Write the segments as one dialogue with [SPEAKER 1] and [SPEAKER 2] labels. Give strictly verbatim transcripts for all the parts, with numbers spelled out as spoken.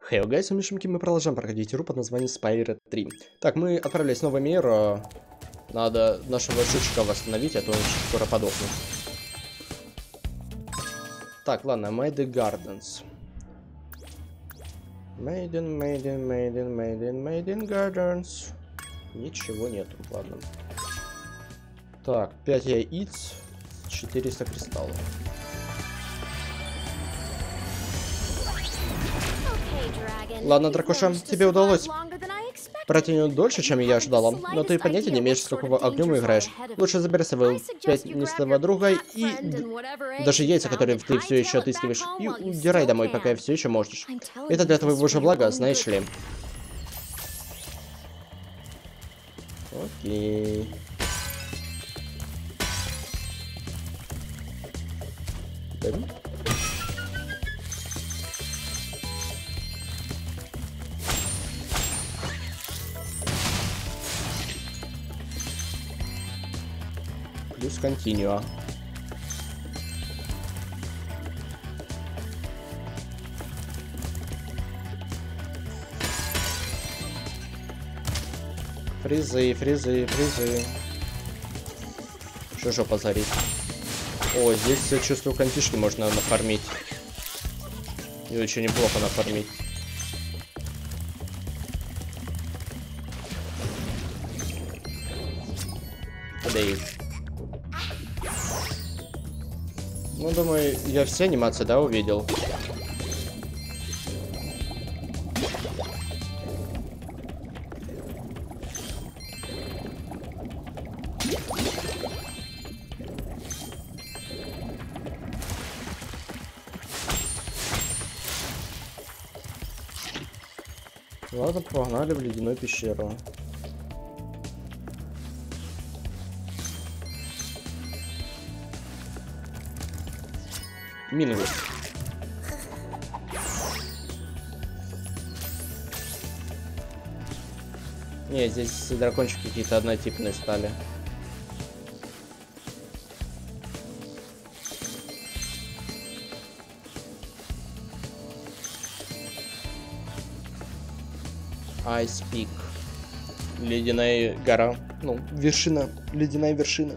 [SPEAKER 1] Хей, гайс, Мишеньки, мы продолжаем проходить игру под названием Spyro три. Так, мы отправились в новый мир. Надо нашего жучка восстановить, а то он скоро подохнет. Так, ладно, Maiden Gardens. Maiden, Maiden, Maiden, Maiden, Maiden Gardens. Ничего нету, ладно. Так, пять яиц, четыреста кристаллов. Ладно, Дракоша, тебе удалось протянуть дольше, чем я ожидала, но ты понятия не имеешь, с какого огня мы играешь. Лучше забери своего пятнистого друга и даже яйца, которые ты все еще отыскиваешь, и удирай домой, пока все еще можешь. Это для твоего же блага, знаешь ли. Окей. Дым. Плюс континуа. Фризы, фризы, фризы. Что жопа зарит? О, здесь, я чувствую, контишки можно нафармить. И очень неплохо нафармить. Подей. Ну, думаю, я все анимации, да, увидел. Ладно, погнали в ледяную пещеру. Минус. Не, здесь дракончики какие-то однотипные стали. Ice Peak. Ледяная гора. Ну, вершина. Ледяная вершина.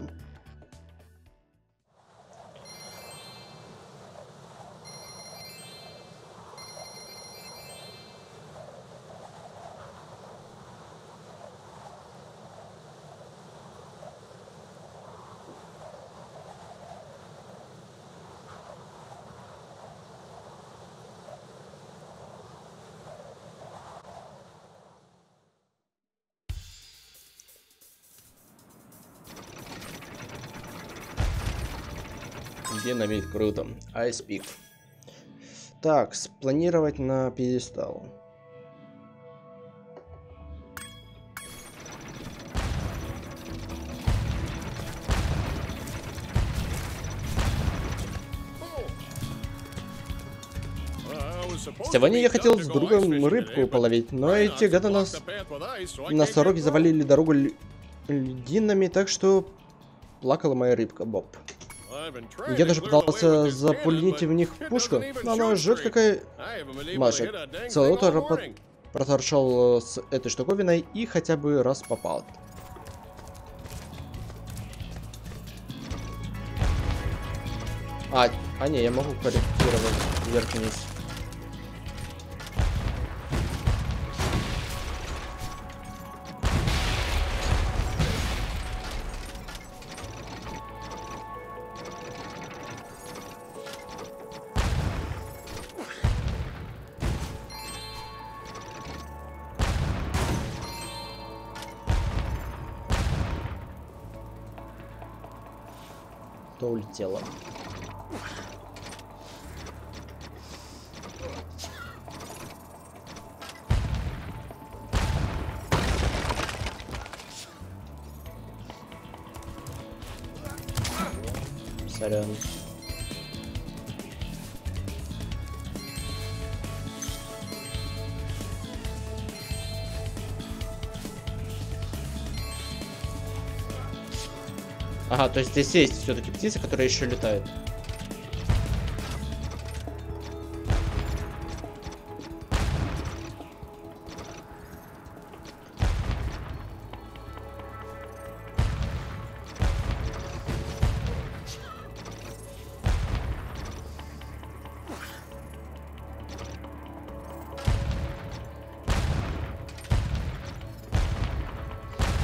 [SPEAKER 1] Динамит, круто. Ice Peak. Так, спланировать на пьедестал. Сегодня я хотел с другом рыбку половить, но эти гады нас носороги завалили дорогу льдинами, так что плакала моя рыбка, Боб. Я даже пытался запульнить в них пушку, но она жуть какая... Мажик. Целое утро проторчал с этой штуковиной и хотя бы раз попал. А, а не, я могу корректировать вверх-вниз. Улетела. Сорян. Ага, то есть здесь есть все-таки птицы, которые еще летают.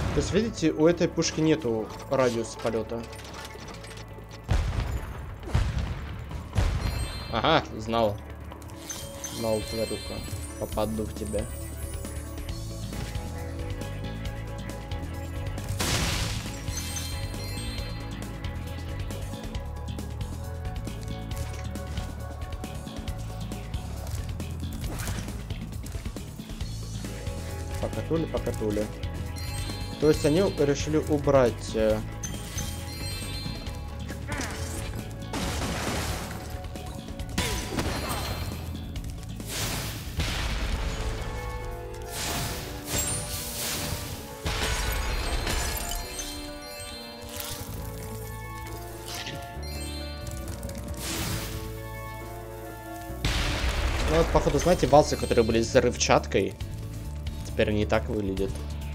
[SPEAKER 1] То есть, видите, у этой пушки нету радиуса полета. Ага, знал. Знал, тварюка. Попаду в тебя. Покатули, покатули. То есть они решили убрать... Э... Ну вот, походу, знаете, валсы, которые были с взрывчаткой, теперь они так выглядят.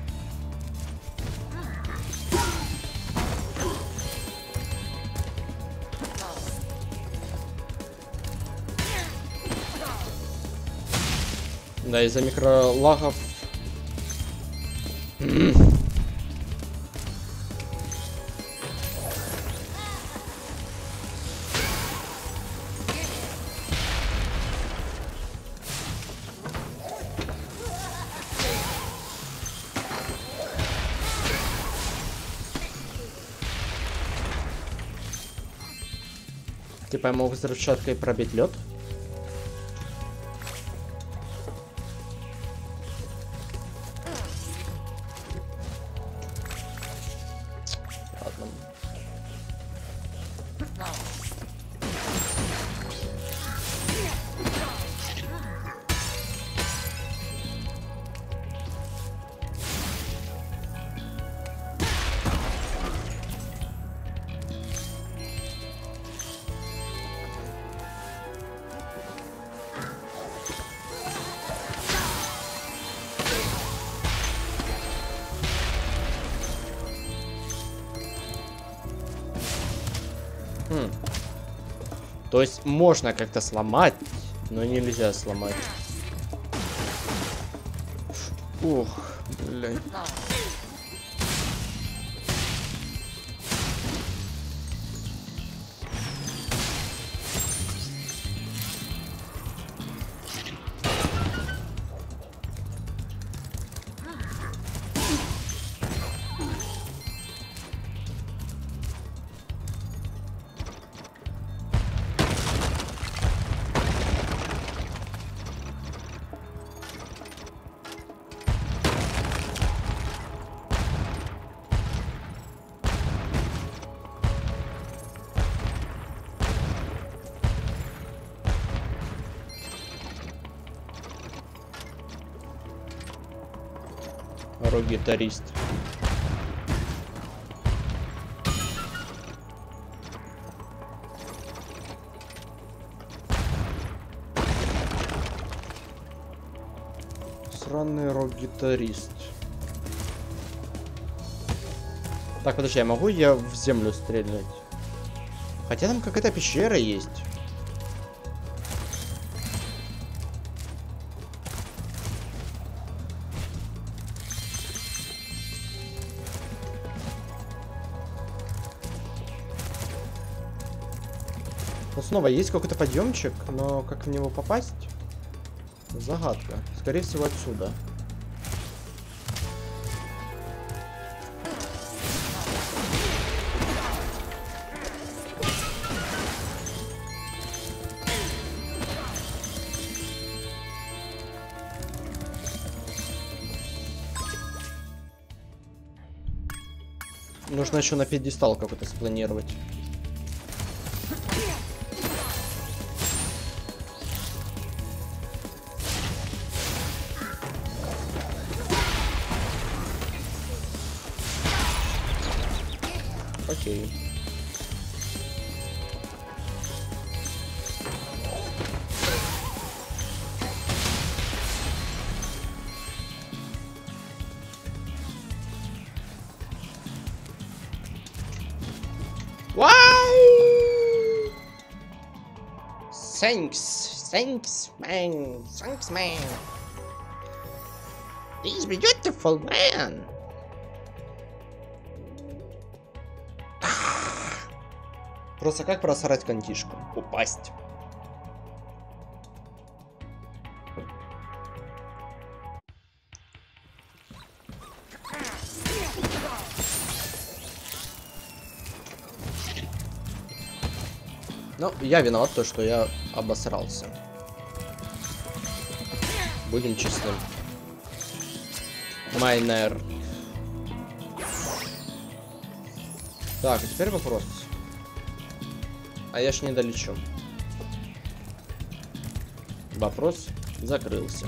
[SPEAKER 1] Да, из-за микролагов. Типа я мог взрывчаткой пробить лед. Ладно. Хм. То есть можно как-то сломать, но нельзя сломать. Ух, блядь. Рок-гитарист. Сраный рок-гитарист. Так, подожди, я могу я в землю стрелять? Хотя там какая-то пещера есть. Ну, снова есть какой-то подъемчик, но как в него попасть? Загадка. Скорее всего, отсюда. Нужно еще на пьедестал какой-то спланировать. Окей. Wow! Thanks, thanks, man, thanks, man. He's beautiful, man. Просто как просрать контишку? Упасть. Ну, я виноват, то, что я обосрался. Будем честны. Майнер. Так, а теперь вопрос. А я ж не долечу. Вопрос закрылся.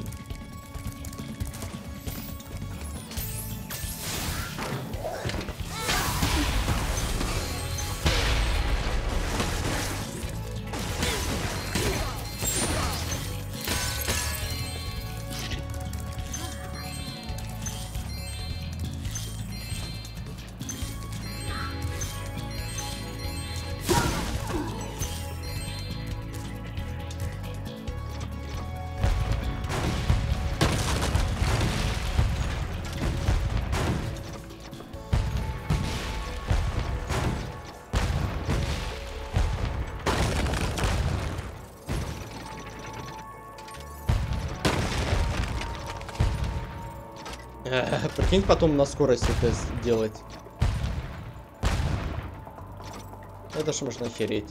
[SPEAKER 1] Прикинь, потом на скорости это сделать. Это ж можно охереть.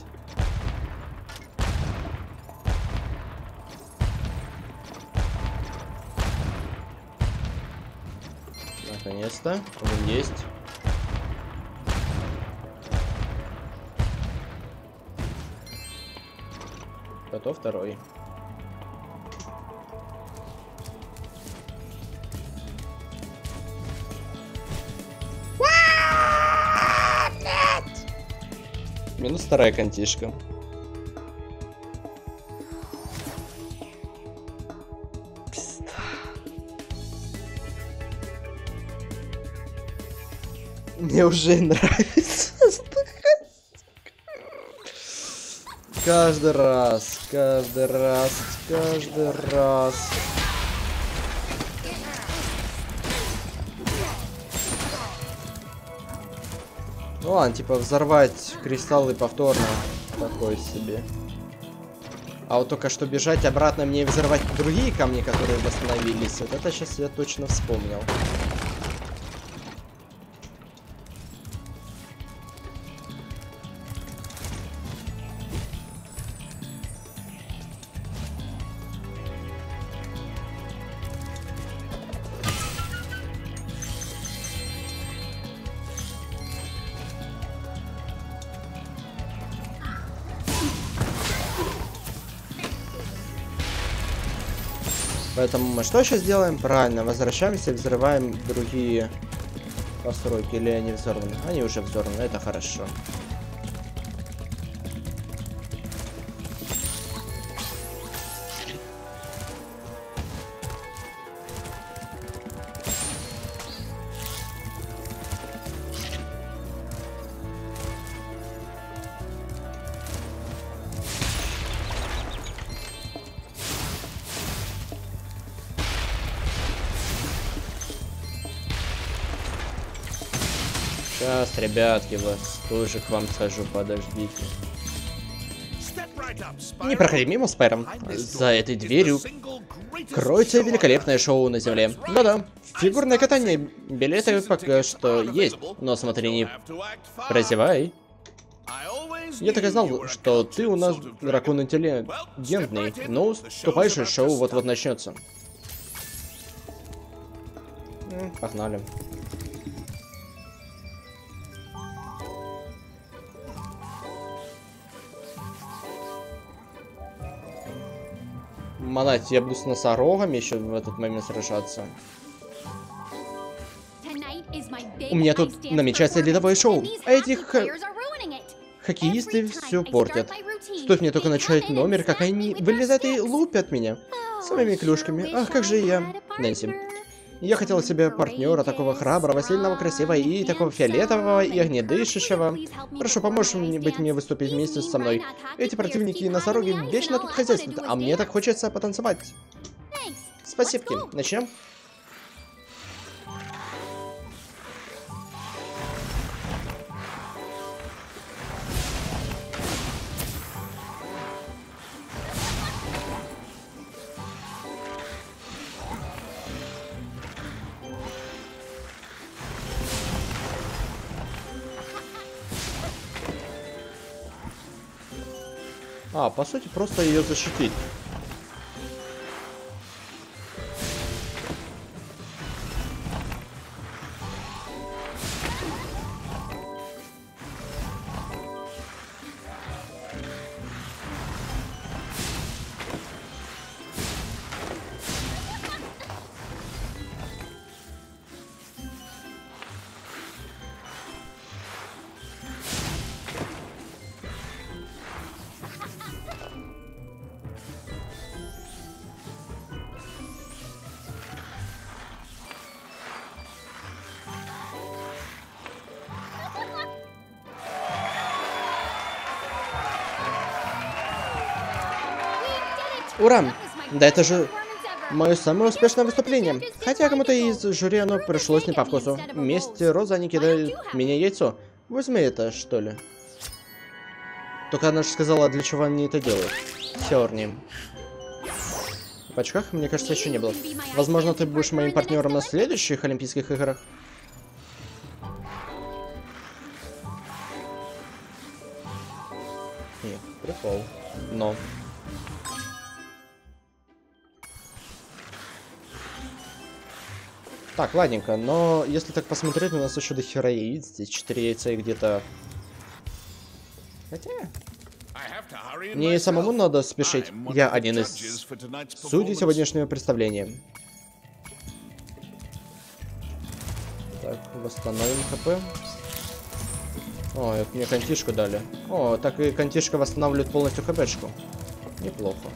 [SPEAKER 1] Наконец-то. Он есть. Готов второй. Минус вторая контишка. Пизда. Мне уже нравится. Каждый раз, каждый раз, каждый раз. Ну ладно, типа взорвать кристаллы повторно. Такой себе. А вот только что бежать обратно мне и взорвать другие камни, которые восстановились. Вот это сейчас я точно вспомнил. Поэтому мы что сейчас делаем? Правильно, возвращаемся и взрываем другие постройки. Или они взорваны? Они уже взорваны, это хорошо. Сейчас, ребятки, вас тоже к вам схожу, подождите. Не проходи мимо, Спайром. За этой дверью кроется великолепное шоу на земле. Да-да, фигурное катание, билеты пока что есть, но смотри, не прозевай. Я так и знал, что ты у нас дракон интеллигентный. Ну, ступай же, шоу вот-вот начнется. Погнали. Манать, я буду с носорогами еще в этот момент сражаться. У меня тут намечается ледовое шоу, а этих хоккеисты все портят. Стоит мне только начать номер, как они вылезают и лупят меня своими клюшками. Ах, как же я, Нэнси. Я хотела себе партнера, такого храброго, сильного, красивого и такого фиолетового и огнедышащего. Прошу, поможешь мне быть мне выступить вместе со мной. Эти противники и носороги вечно тут хозяйствуют, а мне так хочется потанцевать. Спасибо. Начнем? А, по сути, просто ее защитить. Ура! Да это же мое самое успешное выступление. Хотя кому-то из жюри оно пришлось не по вкусу. Вместе Роза они кидают меня яйцо. Возьми это, что ли. Только она же сказала, для чего они это делают. Сёрни. В очках, мне кажется, еще не было. Возможно, ты будешь моим партнером на следующих Олимпийских играх. Нет, прикол. Но. Так, ладненько, но если так посмотреть, у нас еще до хера яиц. Здесь четыре яйца и где-то... Хотя... Мне и самому надо спешить. Я один из судей сегодняшнего представления. Так, восстановим хп. О, это мне контишку дали. О, так и контишка восстанавливает полностью хпшку. Неплохо.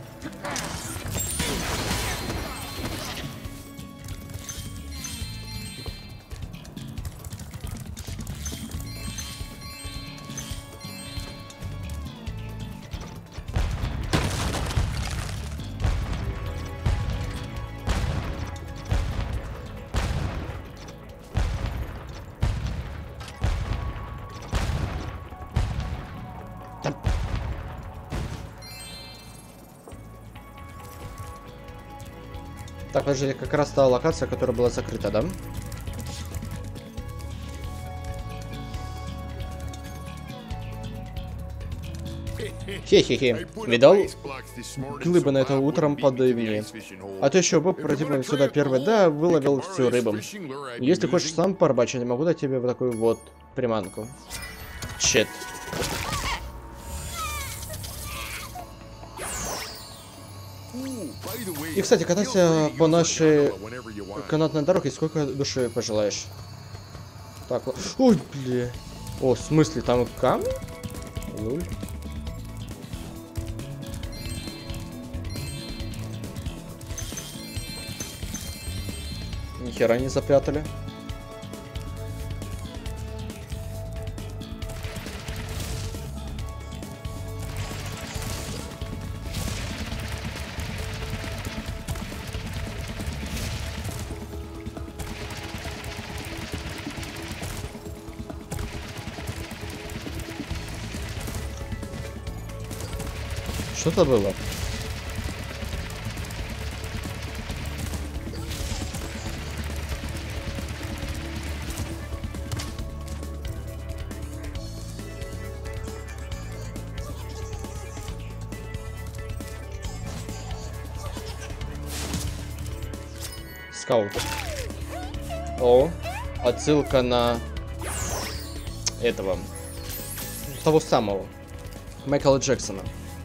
[SPEAKER 1] Так, подожди, как раз та локация, которая была закрыта, да? Хе-хе-хе. Видал? Глыба на это утром подай мне. А то еще Боб протянул сюда первый, да, выловил всю рыбу. Если хочешь сам порыбачить, могу дать тебе вот такую вот приманку. Чет. И, кстати, катайся по нашей канатной дороге, сколько души пожелаешь. Так, ой, бля. О, в смысле, там камни? Луль. Нихера не запрятали. Что-то было. Скаут. О, отсылка на этого, того самого Майкла Джексона.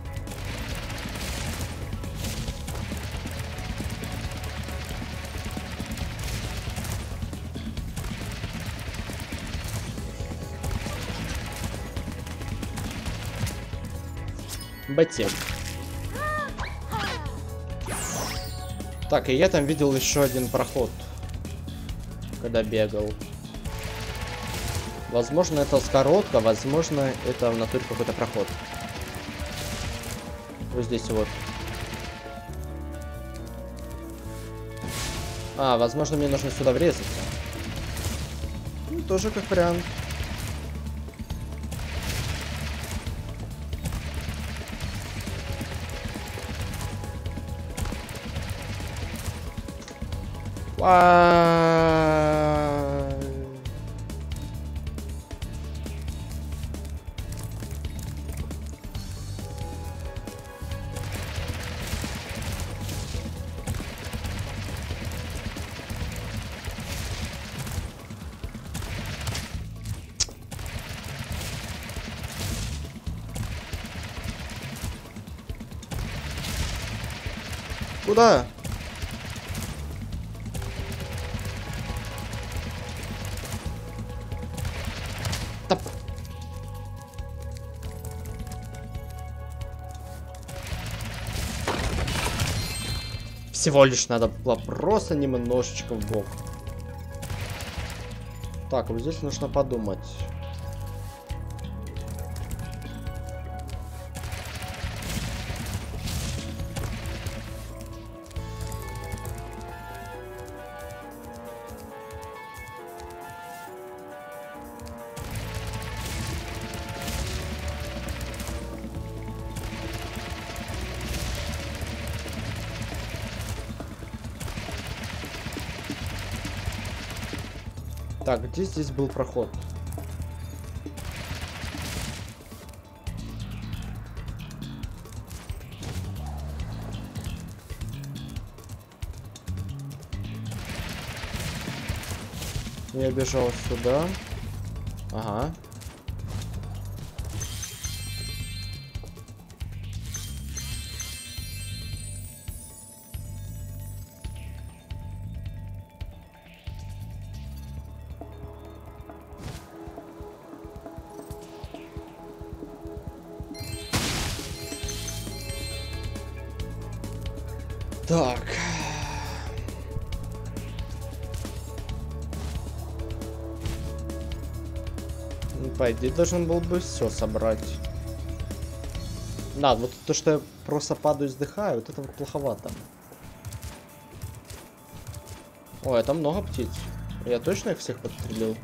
[SPEAKER 1] Ботик. Так, и я там видел еще один проход, когда бегал. Возможно, это скоротка, возможно, это в натуре какой-то проход. Вот здесь вот. А, возможно, мне нужно сюда врезаться. Ну, тоже как вариант. А... Куда? Топ. Всего лишь надо было просто немножечко в бок. Так, вот здесь нужно подумать. Так, где здесь был проход? Я бежал сюда. Ага. Так. По идее, должен был бы все собрать. Да, вот то, что я просто падаю и вздыхаю, вот это вот плоховато. Ой, там много птиц. Я точно их всех подстрелил?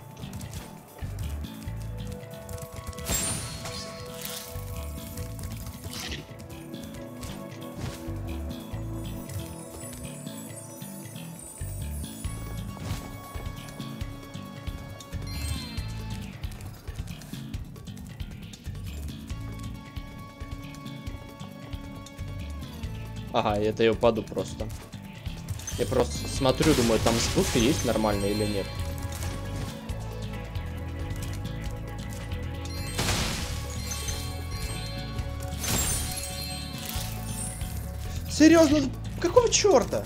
[SPEAKER 1] Ага, это я упаду просто. Я просто смотрю, думаю, там спуск есть нормально или нет. Серьезно? Какого черта?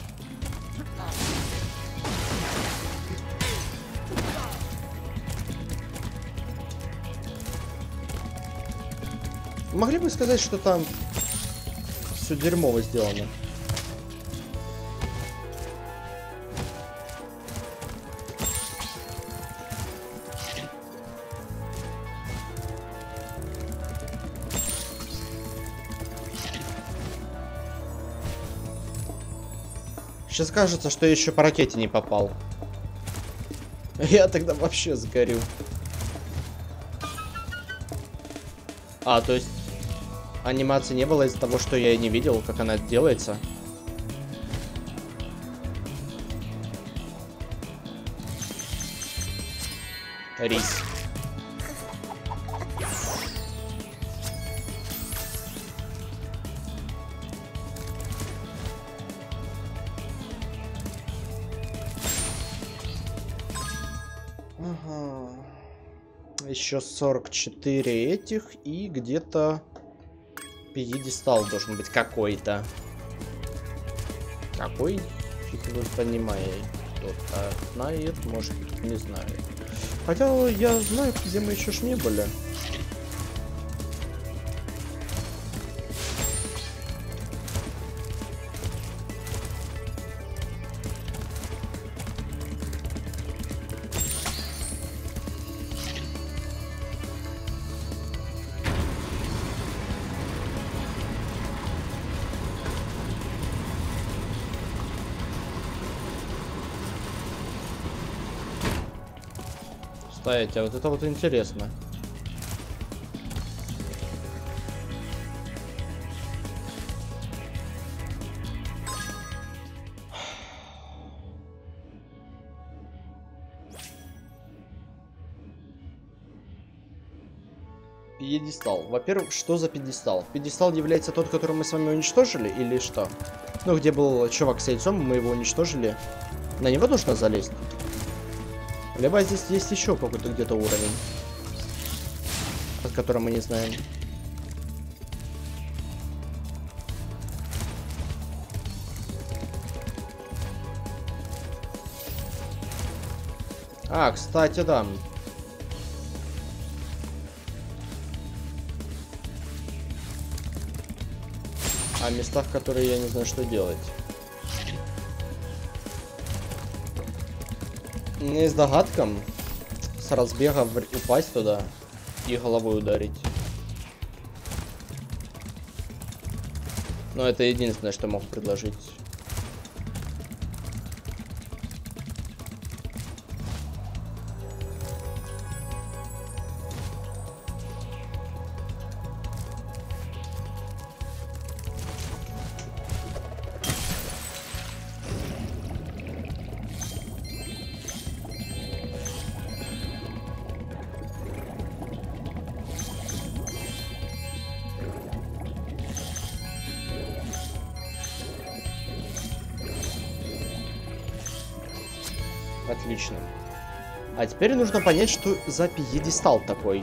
[SPEAKER 1] Могли бы сказать, что там все дерьмово сделано. Сейчас кажется, что я еще по ракете не попал. Я тогда вообще сгорю. А, то есть анимации не было из-за того, что я не видел, как она делается. Рис. Ага. Еще сорок четыре этих и где-то пьедестал должен быть какой-то. Какой? Фиг его понимает. Кто-то знает, может, не знаю. Хотя я знаю, где мы еще ж не были. Стоять, а вот это вот интересно. Пьедестал. Во-первых, что за пьедестал? Пьедестал является тот, который мы с вами уничтожили, или что? Ну, где был чувак с яйцом, мы его уничтожили. На него нужно залезть? Либо здесь есть еще какой-то где-то уровень, под которым мы не знаем. А, кстати, да. О местах, которые я не знаю, что делать. У меня есть догадка с разбега упасть туда и головой ударить. Но это единственное, что могу предложить. Отлично. А теперь нужно понять, что за пьедестал такой.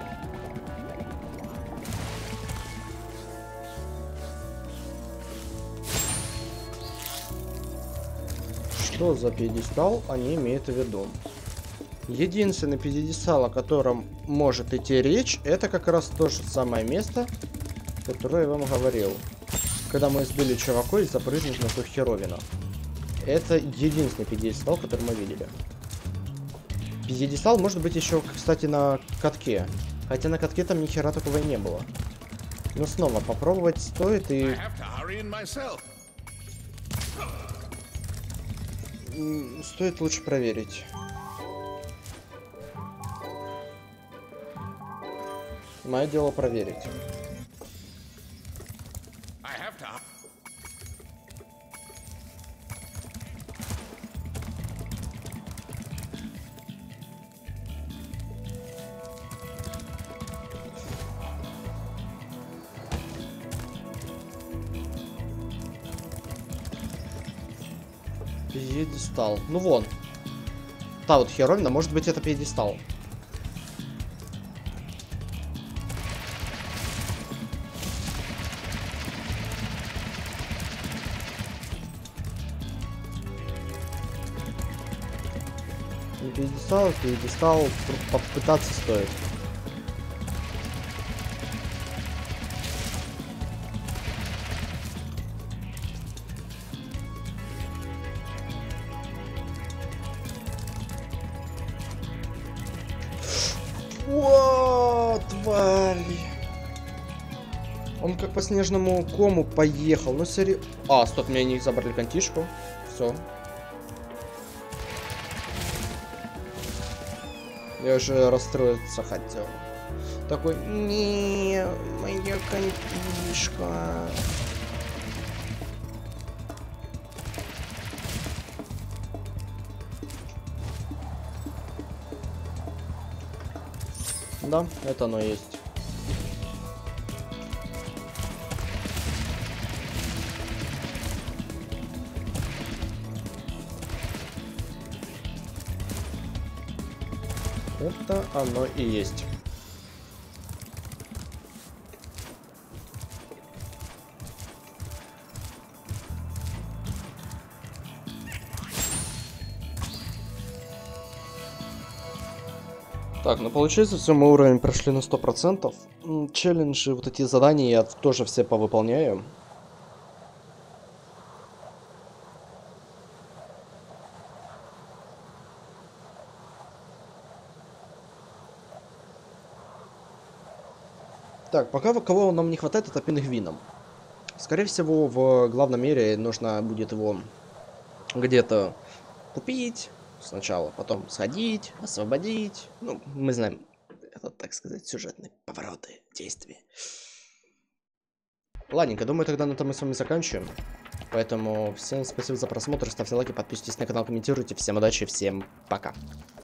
[SPEAKER 1] Что за пьедестал они имеют в виду? Единственный пьедестал, о котором может идти речь, это как раз то же самое место, которое я вам говорил. Когда мы сбили чувака и запрыгнуть на ту херовину. Это единственный пьедестал, который мы видели. Пьедестал может быть еще, кстати, на катке. Хотя на катке там ни хера такого и не было. Но снова попробовать стоит и... Стоит лучше проверить. Мое дело проверить. Пьедестал. Ну вон. Та вот херовина, может быть, это пьедестал. Не пьедестал, пьедестал попытаться стоит. О, тварь! Он как по снежному кому поехал. Ну, сери... А, стоп, мне не забрали контишку. Все. Я уже расстроиться хотел. Такой, не, моя контишка. Да, это оно есть. Это оно и есть. Так, ну получается, все, мы уровень прошли на сто процентов. Челленджи, вот эти задания я тоже все повыполняю. Так, пока кого нам не хватает, это пингвином. Скорее всего, в главном мире нужно будет его где-то купить сначала, потом сходить, освободить. Ну, мы знаем, это, так сказать, сюжетные повороты действия. Ладненько, думаю, тогда на этом мы с вами заканчиваем. Поэтому всем спасибо за просмотр, ставьте лайки, подписывайтесь на канал, комментируйте. Всем удачи, всем пока.